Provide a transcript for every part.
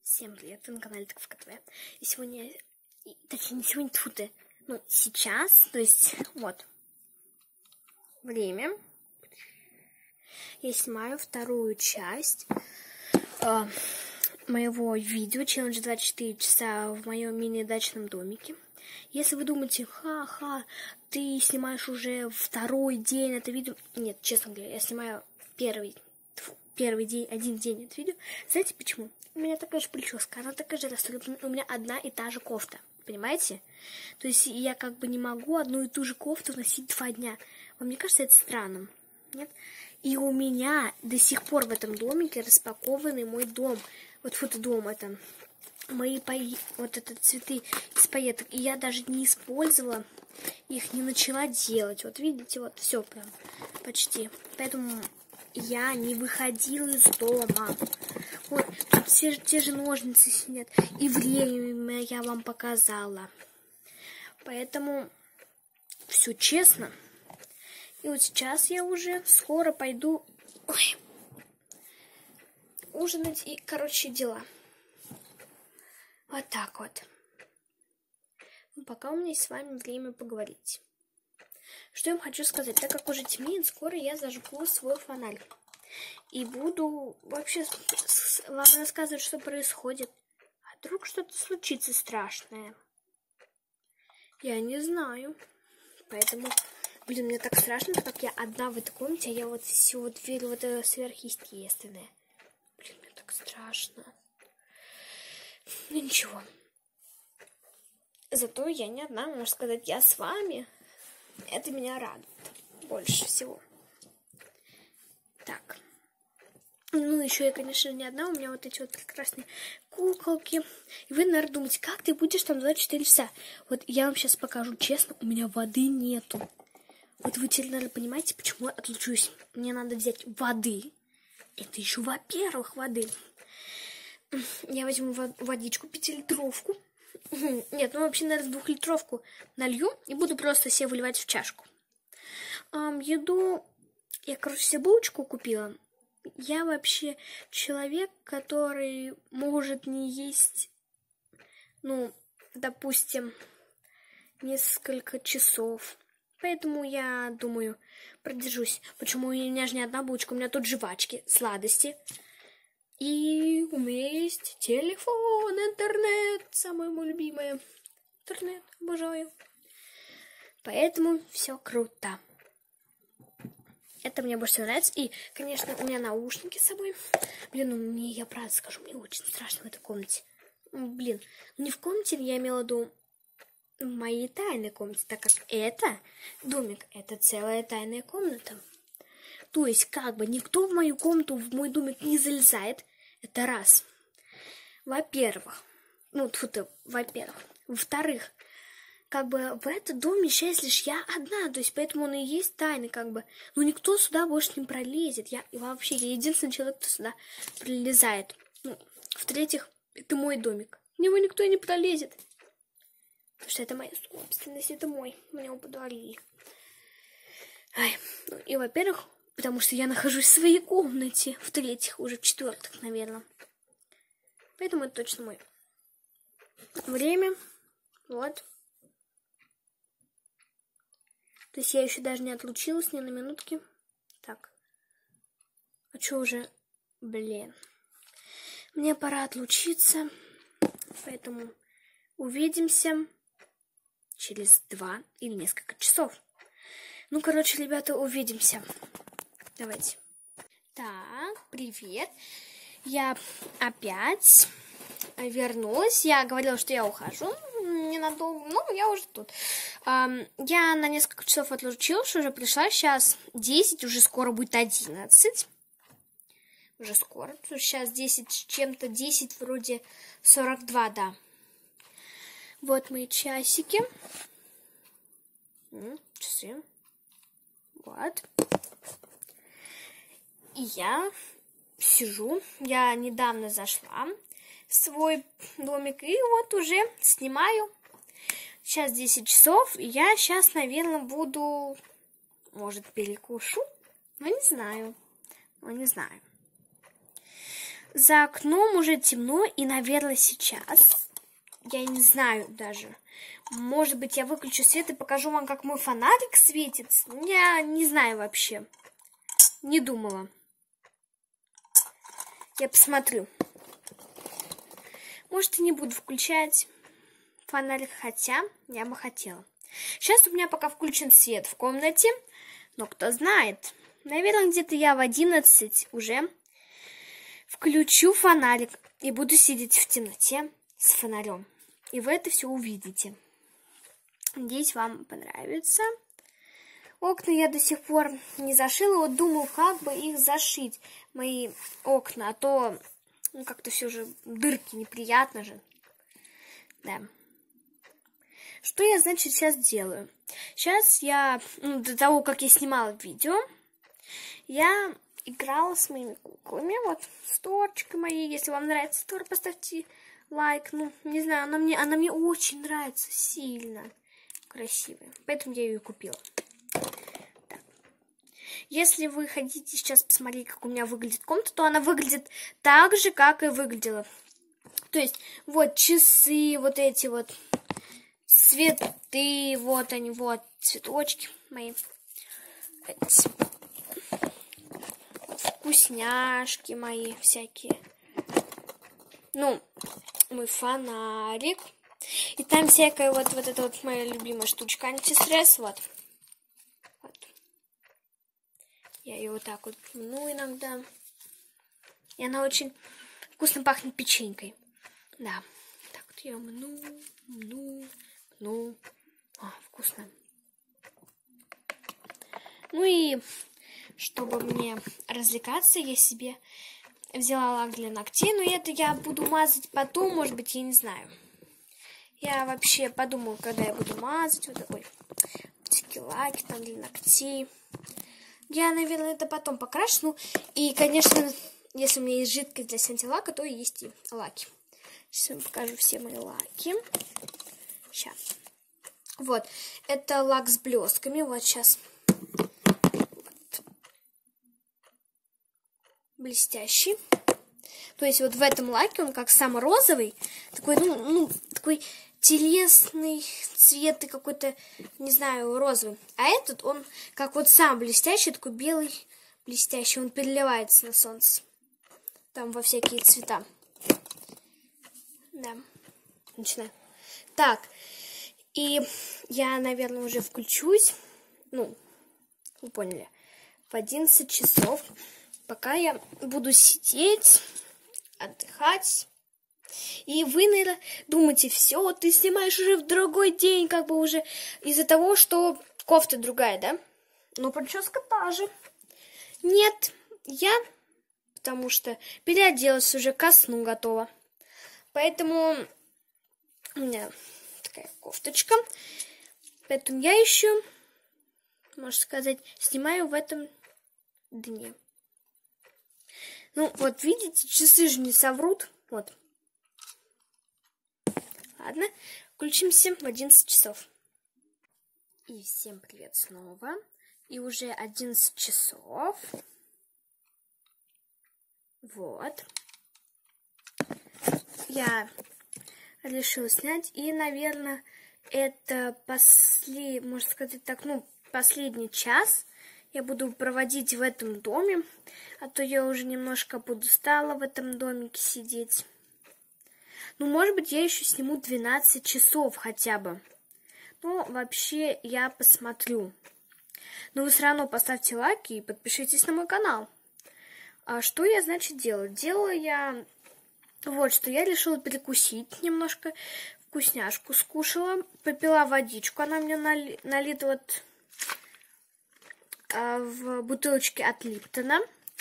Всем привет, вы на канале Таковка ТВ. И сегодня, точнее не сегодня, ну сейчас, то есть вот время, я снимаю вторую часть моего видео челлендж 24 часа в моем мини-дачном домике. Если вы думаете, ха-ха, ты снимаешь уже второй день это видео, нет, честно говоря, я снимаю первый день, один день это видео. Знаете почему? У меня такая же прическа, она такая же расстроена, у меня одна и та же кофта, понимаете? То есть я как бы не могу одну и ту же кофту носить 2 дня. Вам не кажется это странным? Нет? И у меня до сих пор в этом домике распакованный мой дом. Вот фотодом это. Мои вот это цветы из пайеток. И я даже не использовала их, не начала делать. Вот видите, вот все прям почти. Поэтому я не выходила из дома. Вот, тут те же ножницы сидят. И время я вам показала. Поэтому все честно. И вот сейчас я уже скоро пойду ужинать и, короче, дела. Вот так вот. Ну, пока у меня есть с вами время поговорить. Что я вам хочу сказать? Так как уже темнеет, скоро я зажгу свой фонарь. И буду вообще вам рассказывать, что происходит. А вдруг что-то случится страшное? Я не знаю. Поэтому, блин, мне так страшно, как я одна в этой комнате, а я вот все вот верю в это сверхъестественное. Блин, мне так страшно. Ну ничего. Зато я не одна, можно сказать, я с вами. Это меня радует больше всего. Так. Ну, еще я, конечно, не одна. У меня вот эти вот прекрасные куколки. И вы, наверное, думаете, как ты будешь там 24 часа? Вот я вам сейчас покажу честно, у меня воды нету. Вот вы теперь, наверное, понимаете, почему я отлучусь. Мне надо взять воды. Это еще, во-первых, воды. Я возьму водичку 5-литровку. Нет, ну вообще, наверное, 2-литровку налью и буду просто себе выливать в чашку. Еду я, короче, себе булочку купила. Я вообще человек, который может не есть, ну, допустим, несколько часов. Поэтому я думаю, продержусь. Почему у меня же не одна булочка, у меня тут жвачки, сладости. И у меня есть телефон, интернет, самое мое любимое. Интернет, обожаю. Поэтому все круто. Это мне больше всего нравится. И, конечно, у меня наушники с собой. Блин, ну я правда скажу, мне очень страшно в этой комнате. Блин, не в комнате, я имела в виду в моей тайной комнате, так как это домик, это целая тайная комната. То есть, как бы, никто в мою комнату, в мой домик не залезает. Это раз. Во-первых. Ну, во-первых. Во-вторых, как бы, в этот дом мешает лишь я одна. То есть, поэтому он и есть тайный, как бы. Но никто сюда больше не пролезет. Я единственный человек, кто сюда пролезает. Ну, в-третьих, это мой домик. В него никто и не пролезет. Потому что это моя собственность, это мой. Мне его подарили. Ну, и, во-первых, потому что я нахожусь в своей комнате. В-третьих, уже в-четвертых, наверное. Поэтому это точно мой. Время. Вот. То есть я еще даже не отлучилась ни на минутки. Так. А что уже? Блин. Мне пора отлучиться. Поэтому увидимся через 2 или несколько часов. Ну, короче, ребята, увидимся. Давайте. Так, привет. Я опять вернулась. Я говорила, что я ухожу ненадолго. Ну, я уже тут. Я на несколько часов отлучилась, уже пришла. Сейчас 10, уже скоро будет 11. Уже скоро. Сейчас 10 с чем-то. 10 вроде 42, да. Вот мои часики. Часы. Вот. И я сижу. Я недавно зашла в свой домик. И вот уже снимаю. Сейчас 10 часов. И я сейчас, наверное, буду... Может, перекушу? Ну, не знаю. За окном уже темно, и, наверное, сейчас, я не знаю даже, может быть, я выключу свет и покажу вам, как мой фонарик светится. Я не знаю вообще, не думала. Я посмотрю. Может, и не буду включать фонарик, хотя я бы хотела. Сейчас у меня пока включен свет в комнате, но кто знает, наверное, где-то я в 11 уже включу фонарик и буду сидеть в темноте с фонарем. И вы это все увидите. Надеюсь, вам понравится. Окна я до сих пор не зашила. Вот думаю, как бы их зашить, мои окна. А то как-то все же дырки, неприятно же. Да. Что я, значит, сейчас делаю? Сейчас я, до того, как я снимала видео, я играла с моими куклами. Вот, с Торчикой моей. Если вам нравится Тор, поставьте лайк. Ну, не знаю, она мне очень нравится, сильно красивая. Поэтому я ее купила. Так. Если вы хотите сейчас посмотреть, как у меня выглядит комната, то она выглядит так же, как и выглядела. То есть, вот часы, вот эти вот цветы, вот они, вот цветочки мои. Эти вкусняшки мои всякие. Ну, мой фонарик. И там всякая вот эта вот моя любимая штучка, антистресс, вот. Я ее вот так вот мну иногда. И она очень вкусно пахнет печенькой. Да. Так вот я мну. Вкусно. Ну и чтобы мне развлекаться, я себе взяла лак для ногтей. Но это я буду мазать потом, может быть, я не знаю. Я вообще подумала, когда я буду мазать. Вот такой всякие лаки там для ногтей. Я, наверное, это потом покрашу. Ну, и, конечно, если у меня есть жидкость для снятия лака, то и есть и лаки. Сейчас я вам покажу все мои лаки. Сейчас. Вот. Это лак с блестками. Вот сейчас. Вот. Блестящий. То есть вот в этом лаке он как сам розовый. Такой, такой телесный цвет и какой-то, не знаю, розовый. А этот, он как вот сам блестящий, такой белый, блестящий. Он переливается на солнце. Там во всякие цвета. Да. Начинаю. Так. И я, наверное, уже включусь. Ну, вы поняли. В 11 часов. Пока я буду сидеть, отдыхать. И вы, наверное, думаете, все, ты снимаешь уже в другой день, как бы уже из-за того, что кофта другая, да? Но прическа та же. Нет, потому что переоделась уже, ко сну готова. Поэтому у меня такая кофточка. Поэтому я еще, можно сказать, снимаю в этом дне. Ну, вот видите, часы же не соврут. Вот. Ладно, включимся в 11 часов. И всем привет снова. И уже 11 часов. Вот. Я решила снять. И, наверное, это можно сказать так, последний час я буду проводить в этом доме. А то я уже немножко подустала в этом домике сидеть. Ну, может быть, я еще сниму 12 часов хотя бы. Ну, вообще, я посмотрю. Но вы все равно поставьте лайки и подпишитесь на мой канал. А что я, значит, делаю? Делаю я вот что. Я решила перекусить немножко. Вкусняшку скушала. Попила водичку. Она мне налита вот в бутылочке от Липтона.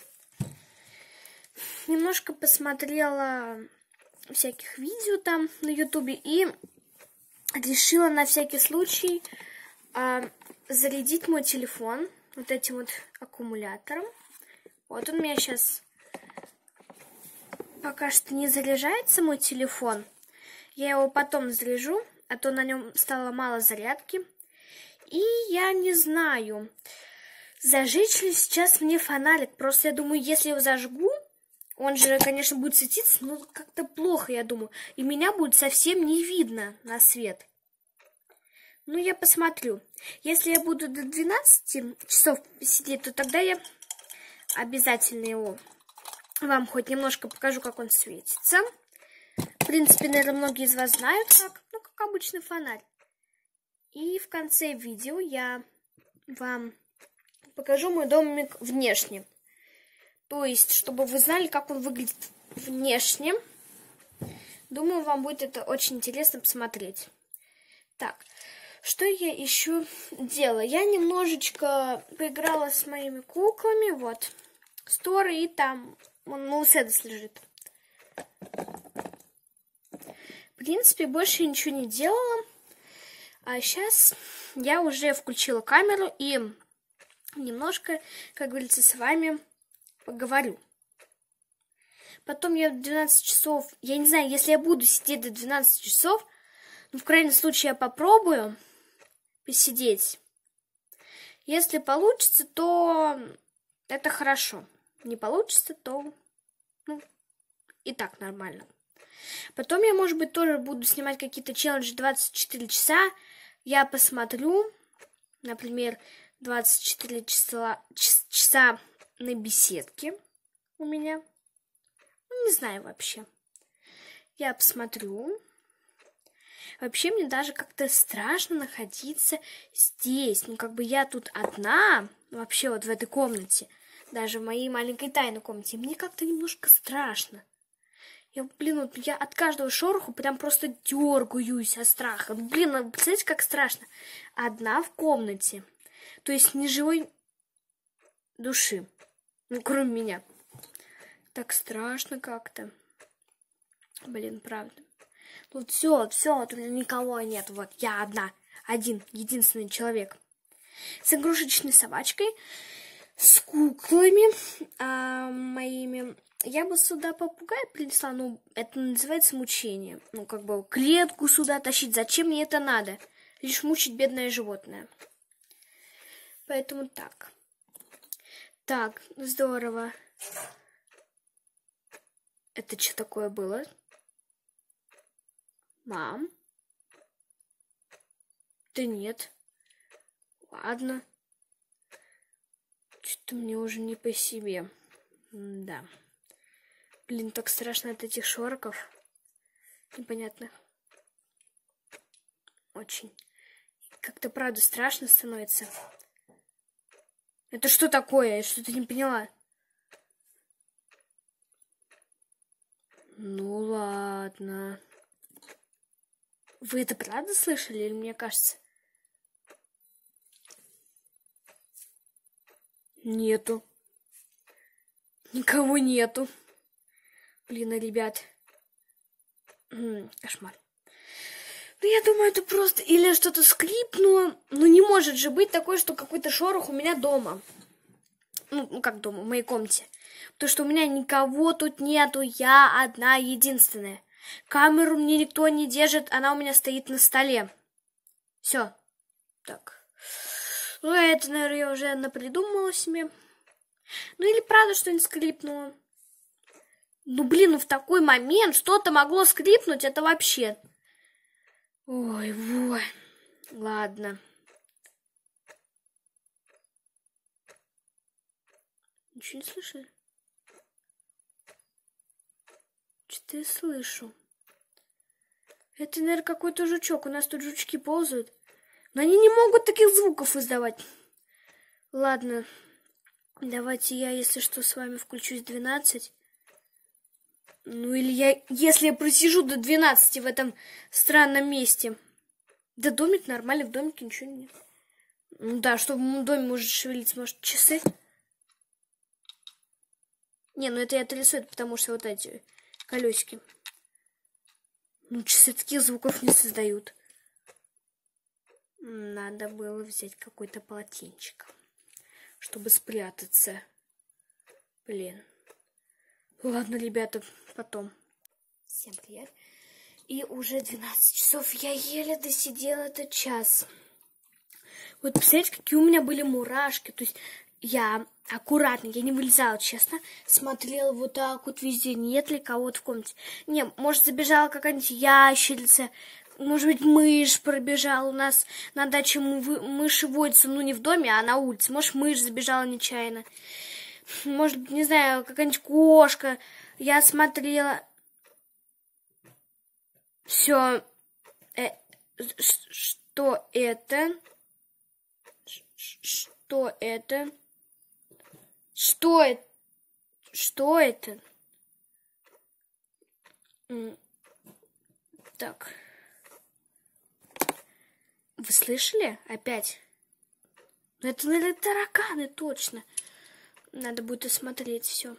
Немножко посмотрела всяких видео там на ютубе и решила на всякий случай зарядить мой телефон вот этим вот аккумулятором. Вот он у меня сейчас пока что не заряжается, мой телефон. Я его потом заряжу, а то на нем стало мало зарядки. И я не знаю, зажечь ли сейчас мне фонарик. Просто я думаю, если я его зажгу, Он же, конечно, будет светиться, но как-то плохо, я думаю. И меня будет совсем не видно на свет. Ну, я посмотрю. Если я буду до 12 часов сидеть, то тогда я обязательно его вам хоть немножко покажу, как он светится. В принципе, наверное, многие из вас знают, как. Ну, как обычный фонарь. И в конце видео я вам покажу мой домик внешне. То есть, чтобы вы знали, как он выглядит внешне. Думаю, вам будет это очень интересно посмотреть. Так, что я еще делала? Я немножечко поиграла с моими куклами. Вот, Стори, и там он Мерседес лежит. В принципе, больше ничего не делала. А сейчас я уже включила камеру и немножко, как говорится, с вами поговорю. Потом я в 12 часов, я не знаю, если я буду сидеть до 12 часов, ну, в крайнем случае, я попробую посидеть. Если получится, то это хорошо. Не получится, то ну, и так нормально. Потом я, может быть, тоже буду снимать какие-то челленджи 24 часа. Я посмотрю, например, 24 часа на беседке у меня. Ну, не знаю вообще. Я посмотрю. Вообще, мне даже как-то страшно находиться здесь. Ну, как бы я тут одна, вообще вот в этой комнате. Даже в моей маленькой тайной комнате. Мне как-то немножко страшно. Блин, вот я от каждого шороху прям просто дергаюсь от страха. Блин, представляете, как страшно. Одна в комнате. То есть ни живой души. Ну, кроме меня. Так страшно как-то. Блин, правда. Тут все, тут никого нет. Вот я одна. Единственный человек. С игрушечной собачкой. С куклами моими. Я бы сюда попугая принесла, ну, это называется мучение. Ну, как бы клетку сюда тащить. Зачем мне это надо? Лишь мучить бедное животное. Поэтому так. Так, здорово. Это что такое было? Мам? Да нет. Ладно. Что-то мне уже не по себе. Да. Блин, так страшно от этих шороков. Непонятно. Очень. Как-то правда страшно становится. Это что такое? Я что-то не поняла. Ну ладно. Вы это правда слышали или мне кажется? Нету. Никого нету. Блин, ребят. Кошмар. Ну, я думаю, это просто или что-то скрипнуло. Ну, не может же быть такое, что какой-то шорох у меня дома. Ну, как дома, в моей комнате. Потому что у меня никого тут нету. Я одна, единственная. Камеру мне никто не держит. Она у меня стоит на столе. Все. Так. Ну, это, наверное, я уже напридумала себе. Ну, или правда что-нибудь скрипнуло. Ну, блин, в такой момент что-то могло скрипнуть. Это вообще... Ой, ой. Ладно. Ничего не слышали? Что-то я слышу. Это, наверное, какой-то жучок. У нас тут жучки ползают. Но они не могут таких звуков издавать. Ладно. Давайте я, если что, с вами включусь в 12. Ну, или если я просижу до 12 в этом странном месте. Да домик нормальный, в домике ничего нет. Ну да, что в доме может шевелиться, может, часы? Не, ну это я отрисую, потому что вот эти колесики. Ну, часы таких звуков не создают. Надо было взять какой-то полотенчик, чтобы спрятаться. Блин. Ладно, ребята, потом. Всем привет. И уже 12 часов. Я еле досидела этот час. Вот представляете, какие у меня были мурашки. То есть я аккуратно, я не вылезала, честно, смотрела вот так вот везде, нет ли кого-то в комнате. Не, может, забежала какая-нибудь ящерица, может быть, мышь пробежала. У нас на даче мыши водятся, ну, не в доме, а на улице. Может, мышь забежала нечаянно. Может, не знаю, какая-нибудь кошка. Я смотрела. Все. Что это? Что это? Что это? Что это? Так. Вы слышали? Опять? Это, наверное, тараканы, точно. Надо будет осмотреть все.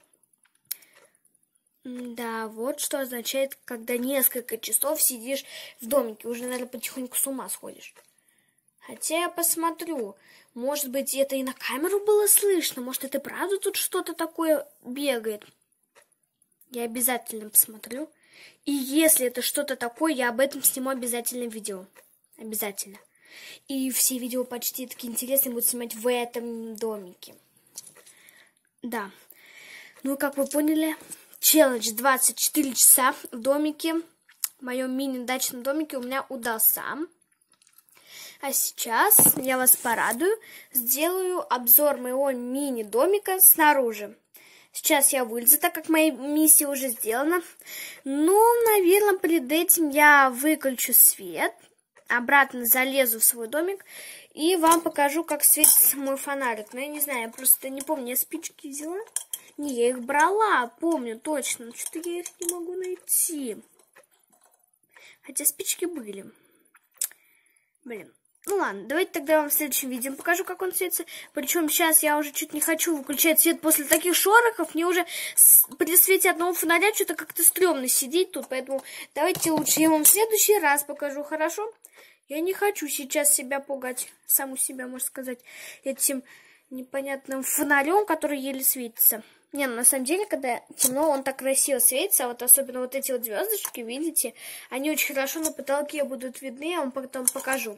Да, вот что означает, когда несколько часов сидишь в домике. Уже, наверное, потихоньку с ума сходишь. Хотя я посмотрю. Может быть, это и на камеру было слышно. Может, это правда тут что-то такое бегает. Я обязательно посмотрю. И если это что-то такое, я об этом сниму обязательно видео. Обязательно. И все видео почти такие интересные будут снимать в этом домике. Да. Ну, как вы поняли, челлендж 24 часа в домике, в моем мини-дачном домике у меня удался. А сейчас я вас порадую, сделаю обзор моего мини-домика снаружи. Сейчас я вылезу, так как моя миссия уже сделана. Ну, наверное, перед этим я выключу свет, обратно залезу в свой домик и вам покажу, как светится мой фонарик. Но я не знаю, я просто не помню, я спички взяла? Не, я их брала, помню точно, но что-то я их не могу найти. Хотя спички были. Блин. Ну ладно, давайте тогда вам в следующем видео покажу, как он светится. Причем сейчас я уже чуть не хочу выключать свет после таких шорохов. Мне уже при свете одного фонаря что-то как-то стрёмно сидеть тут. Поэтому давайте лучше я вам в следующий раз покажу, хорошо? Я не хочу сейчас себя пугать, саму себя, можно сказать, этим непонятным фонарем, который еле светится. Не, ну, на самом деле, когда темно, он так красиво светится, а вот особенно вот эти вот звездочки, видите, они очень хорошо на потолке будут видны, я вам потом покажу.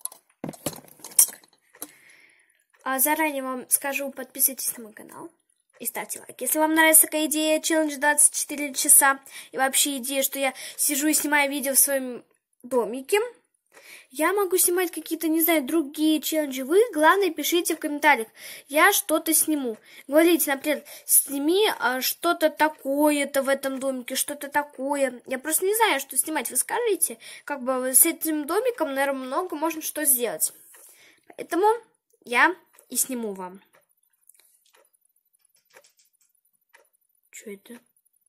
А заранее вам скажу, подписывайтесь на мой канал и ставьте лайк. Если вам нравится такая идея, челлендж 24 часа, и вообще идея, что я сижу и снимаю видео в своем домике, я могу снимать какие-то, не знаю, другие челленджи. Вы, главное, пишите в комментариях. Я что-то сниму. Говорите, например, сними что-то такое-то в этом домике, что-то такое. Я просто не знаю, что снимать. Вы скажите, как бы с этим домиком, наверное, много можно что сделать. Поэтому я и сниму вам. Что это?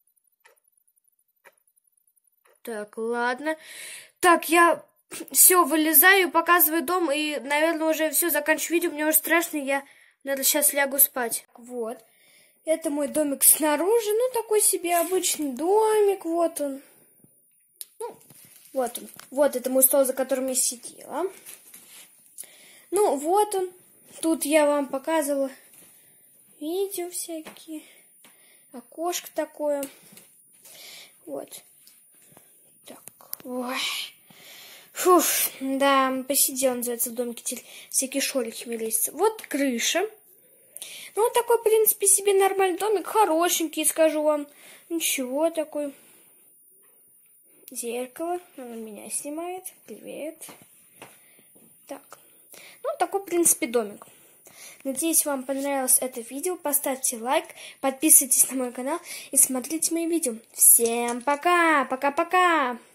Так, ладно. Так, я все вылезаю, показываю дом, и, наверное, уже все, заканчиваю видео. Мне уже страшно, я, наверное, сейчас лягу спать. Вот. Это мой домик снаружи. Ну, такой себе обычный домик. Вот он. Ну, вот он. Вот это мой стол, за которым я сидела. Ну, вот он. Тут я вам показывала видео всякие. Окошко такое. Вот. Так. Ой. Фуф, да, посидел, называется, в домике, теперь всякие шорохи мерещатся. Вот крыша. Ну, вот такой, в принципе, себе нормальный домик, хорошенький, скажу вам. Ничего такой. Зеркало, оно меня снимает, привет. Так, ну, такой, в принципе, домик. Надеюсь, вам понравилось это видео. Поставьте лайк, подписывайтесь на мой канал и смотрите мои видео. Всем пока! Пока-пока!